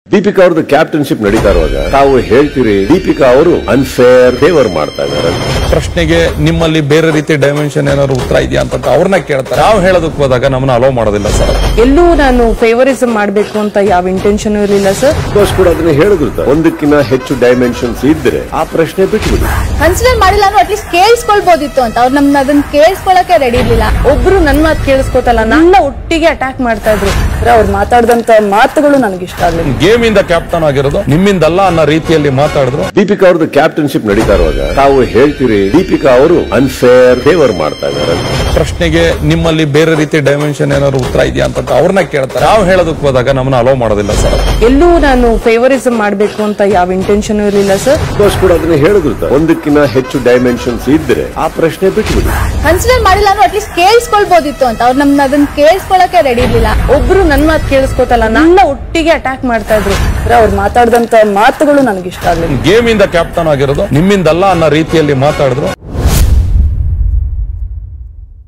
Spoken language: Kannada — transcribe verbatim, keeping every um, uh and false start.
ದೀಪಿಕಾ ಅವ್ರದ್ದು ಕ್ಯಾಪ್ಟನ್ಶಿಪ್ ನಡೀತಾ ಇರುವಾಗ ತಾವು ಹೇಳ್ತೀರಿ ದೀಪಿಕಾ ಅವರು ಅನ್ಫೇರ್ ಫೇವರ್ ಮಾಡ್ತಾ ಇದ್ದಾರೆ. ಪ್ರಶ್ನೆಗೆ ನಿಮ್ಮಲ್ಲಿ ಬೇರೆ ರೀತಿ ಡೈಮೆನ್ಷನ್ ಏನಾದ್ರು ಉತ್ತರ ಇದೆಯಾ ಅಂತ ಅವ್ರನ್ನ ಕೇಳ್ತಾರೆ. ನಾವು ಹೇಳೋದಕ್ಕೆ ಹೋದಾಗ ನಮ್ಮನ್ನ ಅಲೋ ಮಾಡೋದಿಲ್ಲ ಸರ್. ಎಲ್ಲೂ ನಾನು ಫೇವರಿಸಂ ಮಾಡಬೇಕು ಅಂತ ಯಾವ ಇಂಟೆನ್ಷನ್ ಇರಲಿಲ್ಲ ಸರ್. ಬಾಸ್ ಕೂಡ ಅದನ್ನ ಹೇಳಿದ್ರು, ಒಂದಕ್ಕಿಂತ ಹೆಚ್ಚು ಡೈಮೆನ್ಷನ್ಸ್ ಇದ್ರೆ ಆ ಪ್ರಶ್ನೆ ಬಿಟ್ಬಿಡಿ. ಕನ್ಸಿಡರ್ ಮಾಡಿಲ್ಲ ಅಂದ್ರೆ ಅಟ್ಲೀಸ್ಟ್ ಕೇಳಿಸ್ಕೊಳ್ಬಹುದಿತ್ತು ಅಂತ ಅವ್ರು ನಮ್ನ ಅದನ್ನ ಕೇಳಿಸ್ಕೊಳಕ್ಕೆ ರೆಡಿ ಇರ್ಲಿಲ್ಲ. ಒಬ್ರು ನನ್ ಮಾತು ಕೇಳಿಸ್ಕೊತಲ್ಲ, ನನ್ನ ಒಟ್ಟಿಗೆ ಅಟ್ಯಾಕ್ ಮಾಡ್ತಾ ಇದ್ರು. ಅವ್ರು ಮಾತಾಡಿದಂತ ಮಾತುಗಳು ನನಗೆ ಇಷ್ಟ ಆಗಲಿಲ್ಲ. ಗೇಮ್ ಇಂದ ಕ್ಯಾಪ್ಟನ್ ಆಗಿರೋದು ನಿಮ್ಮಿಂದಲ್ಲ ಅನ್ನೋ ರೀತಿಯಲ್ಲಿ ಮಾತಾಡಿದ್ರು. ದೀಪಿಕಾ ಅವ್ರದ್ದು ಕ್ಯಾಪ್ಟನ್ಶಿಪ್ ನಡೀತಾ ಇರುವಾಗ ತಾವು ಹೇಳ್ತೀರಿ ದೀಪಿಕಾ ಅವರು ಅನ್ಫೇರ್ ಫೇವರ್ ಮಾಡ್ತಾ ಇದ್ದಾರೆ. ಪ್ರಶ್ನೆಗೆ ನಿಮ್ಮಲ್ಲಿ ಬೇರೆ ರೀತಿ ಡೈಮೆನ್ಷನ್ ಏನಾದ್ರು ಉತ್ತರ ಇದೆಯಾ ಅಂತ ಅವ್ರನ್ನ ಕೇಳ್ತಾರೆ. ನಾವು ಹೇಳೋದಕ್ಕೆ ಹೋದಾಗ ನಮ್ಮನ್ನ ಅಲೋ ಮಾಡೋದಿಲ್ಲ ಸರ್. ಎಲ್ಲೂ ನಾನು ಫೇವರಿಸಂ ಮಾಡಬೇಕು ಅಂತ ಯಾವ ಇಂಟೆನ್ಷನ್ ಇರಲಿಲ್ಲ ಸರ್. ಬಾಸ್ ಕೂಡ ಅದನ್ನ ಹೇಳಿದ್ರು, ಒಂದಕ್ಕಿಂತ ಹೆಚ್ಚು ಡೈಮೆನ್ಷನ್ಸ್ ಇದ್ರೆ ಆ ಪ್ರಶ್ನೆ ಬಿಟ್ಬಿಡಿ. ಕನ್ಸಿಡರ್ ಮಾಡಿಲ್ಲ ಅಂದ್ರೆ ಅಟ್ಲೀಸ್ಟ್ ಕೇಳಿಸ್ಕೊಳ್ಬಹುದಿತ್ತು ಅಂತ ಅವ್ರು ನಮ್ನ ಅದನ್ನ ಕೇಳಿಸ್ಕೊಳಕ್ಕೆ ರೆಡಿ ಇರ್ಲಿಲ್ಲ. ಒಬ್ರು ನನ್ ಮಾತು ಕೇಳಿಸ್ಕೊತಲ್ಲ, ನನ್ನ ಒಟ್ಟಿಗೆ ಅಟ್ಯಾಕ್ ಮಾಡ್ತಾ ಇದ್ರು. ಅವ್ರು ಮಾತಾಡಿದಂತ ಮಾತುಗಳು ನನಗೆ ಇಷ್ಟ ಆಗಲಿಲ್ಲ. ಗೇಮ್ ಇಂದ ಕ್ಯಾಪ್ಟನ್ ಆಗಿರೋದು ನಿಮ್ಮಿಂದಲ್ಲ ಅನ್ನೋ ರೀತಿಯಲ್ಲಿ ಮಾತಾಡಿದ್ರು.